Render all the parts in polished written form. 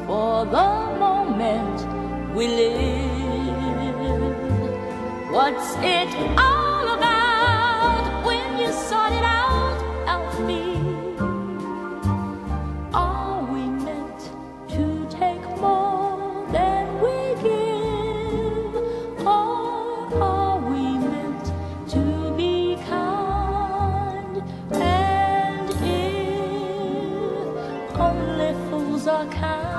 for the moment we live. What's it all about when you sort it out, Alfie? Are we meant to take more than we give? Or are we meant to be kind? And if only fools are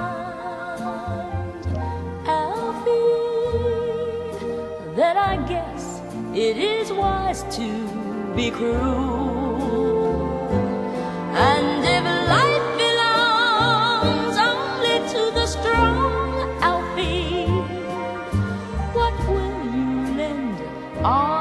kind, Alfie, then I guess it is wise to be cruel. And if life belongs only to the strong, Alfie, what will you lend?